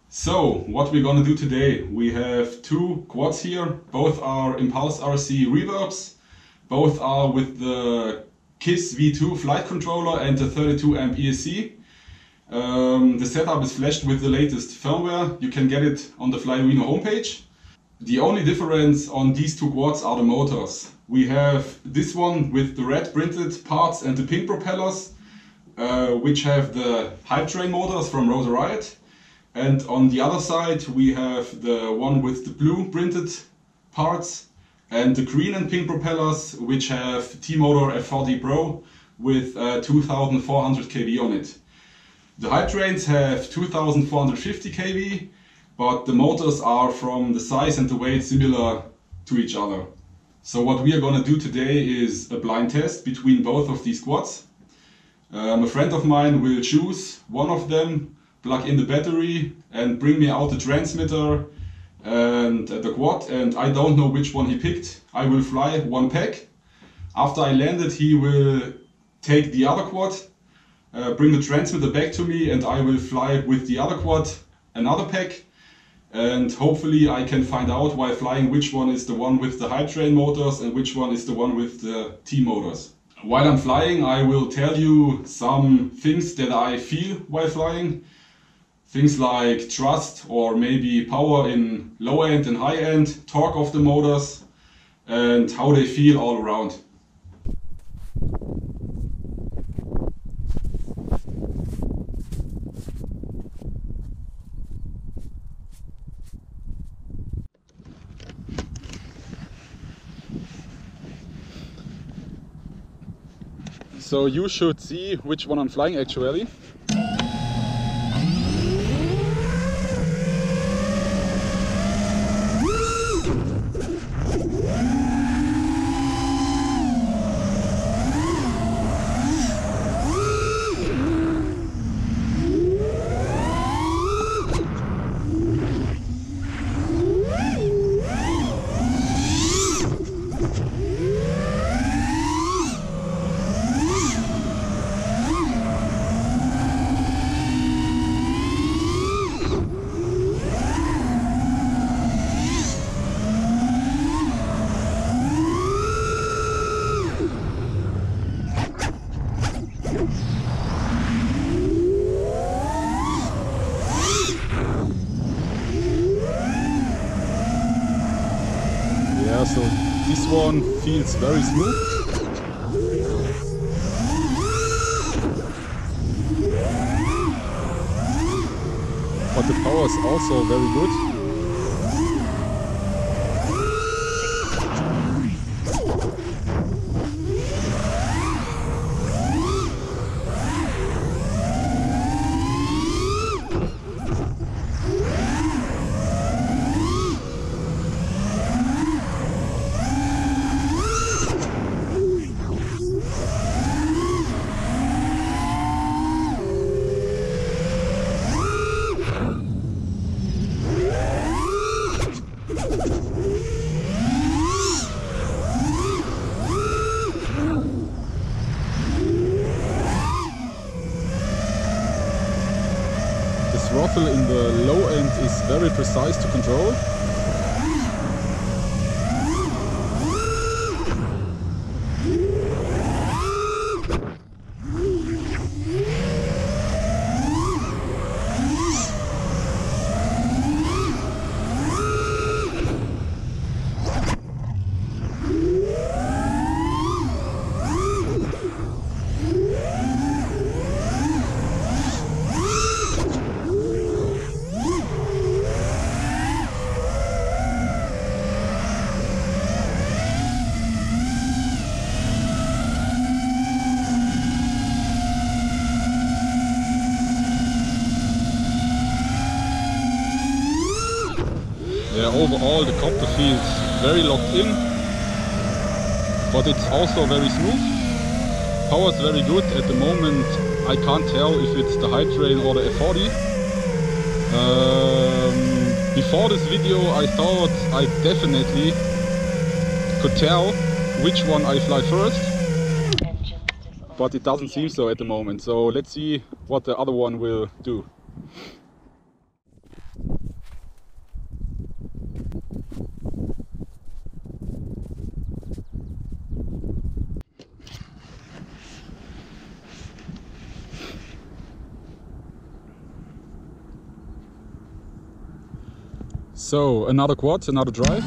So, what we're gonna do today, we have two quads here. Both are Impulse RC reverbs. Both are with the KISS V2 flight controller and the 32 amp ESC. The setup is flashed with the latest firmware. You can get it on the Flyarino homepage. The only difference on these two quads are the motors. We have this one with the red printed parts and the pink propellers, which have the hype train motors from Rotor Riot. And on the other side we have the one with the blue printed parts and the green and pink propellers, which have T-Motor F40 Pro with 2400 kV on it. The hype trains have 2450 kV, but the motors are from the size and the weight similar to each other. So what we are going to do today is a blind test between both of these quads. A friend of mine will choose one of them, plug in the battery and bring me out the transmitter and the quad, and I don't know which one he picked. I will fly one pack. After I landed, he will take the other quad, bring the transmitter back to me, and I will fly with the other quad another pack. And hopefully I can find out while flying which one is the one with the hype train motors and which one is the one with the T motors. While I'm flying, I will tell you some things that I feel while flying. Things like thrust or maybe power in low end and high end, torque of the motors, and how they feel all around. So you should see which one I'm flying actually. Yeah, so this one feels very smooth. But the power is also very good. The throttle in the low end is very precise to control. Yeah, overall the copter feels very locked in, but it's also very smooth. Power is very good. At the moment I can't tell if it's the hype train or the F40. Before this video I thought I definitely could tell which one I fly first, but it doesn't seem so at the moment. So let's see what the other one will do. So another quad, another drive.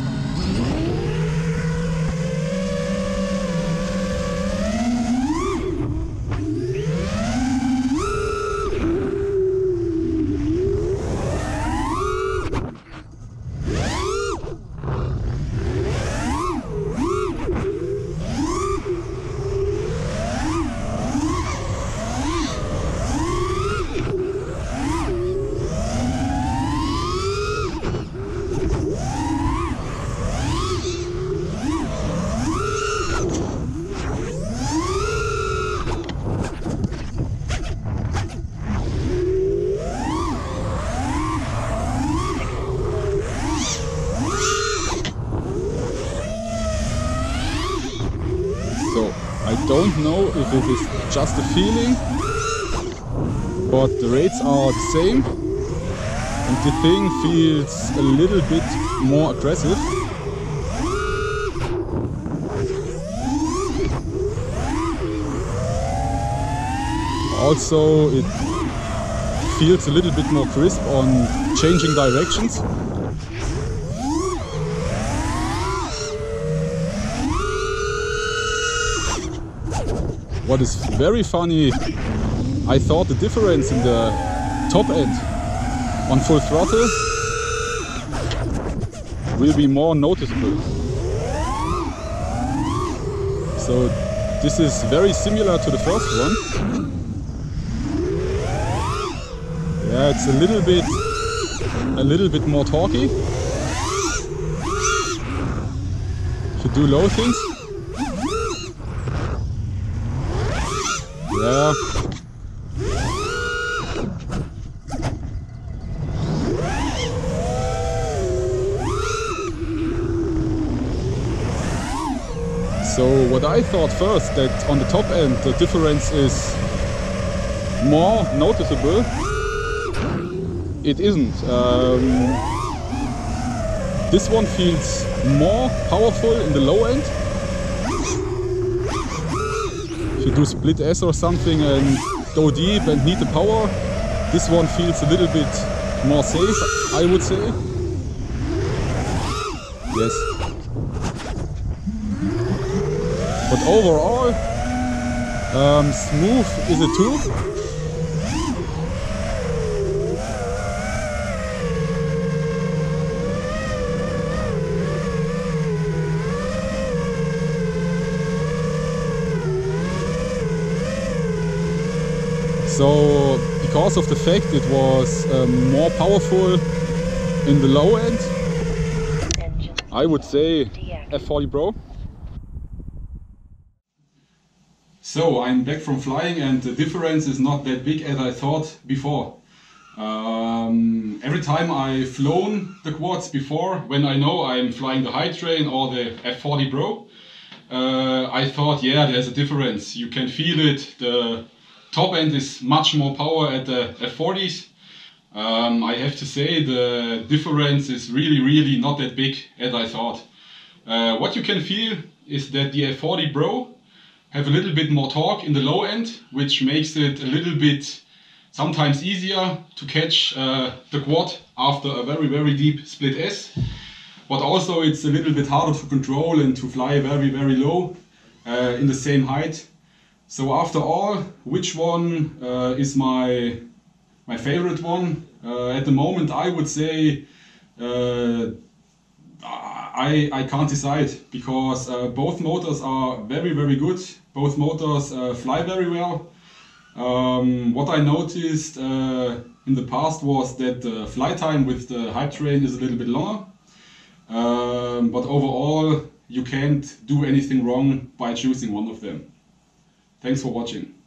So I don't know if it is just a feeling, but the rates are the same and the thing feels a little bit more aggressive. Also it feels a little bit more crisp on changing directions. What is very funny, I thought the difference in the top end on full throttle will be more noticeable. So this is very similar to the first one. Yeah, it's a little bit more torquey. If you do low things. Yeah. So what I thought first, that on the top end the difference is more noticeable, it isn't. This one feels more powerful in the low end. If you do split S or something and go deep and need the power, this one feels a little bit more safe, I would say. Yes. But overall, smooth is a 2. So, because of the fact it was more powerful in the low end, I would say F40 Pro. So, I'm back from flying and the difference is not that big as I thought before. Every time I've flown the quads before, when I know I'm flying the Hytrain or the F40 Pro, I thought, yeah, there's a difference. You can feel it. The top end is much more power at the F40s. I have to say the difference is really not that big as I thought. What you can feel is that the F40 Pro have a little bit more torque in the low end, which makes it a little bit sometimes easier to catch the quad after a very deep split S. But also it's a little bit harder to control and to fly very low in the same height. So after all, which one is my favorite one? At the moment I would say I can't decide, because both motors are very good. Both motors fly very well. What I noticed in the past was that the flight time with the Hytrain is a little bit longer. But overall you can't do anything wrong by choosing one of them. Thanks for watching.